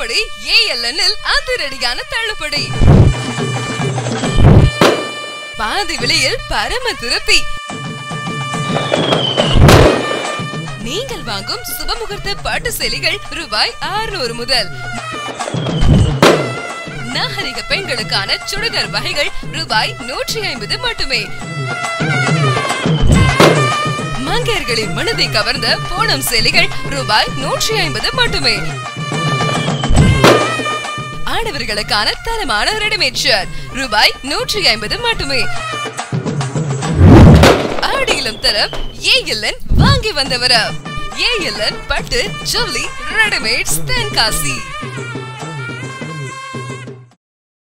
தள்ளுபடி ALN-இல் அதிரடியான தள்ளுபடி. பாதி விலையில் பரம திருப்தி. நீங்கள் வாங்கும் சுபமுகூர்த்த பட்டு சேலைகள் ரூபாய் 600 முதல். நாகரிக பெண்களுக்கான சுடிதார் வகைகள் ரூபாய் 150 மட்டுமே. மங்கையர்களின் மனதை கவர்ந்த பூனம் சேலைகள் ரூபாய் 150 மட்டுமே. ஆடவர்களுக்கான தரமான ரெடிமேட் ஷர்ட் ரூபாய் 150 மட்டுமே. ஆடியிலும் தரம் ALN வாங்கி வந்தவர. ALN பட்டு ஜவுளி ரெடிமேட்ஸ் தென்காசி.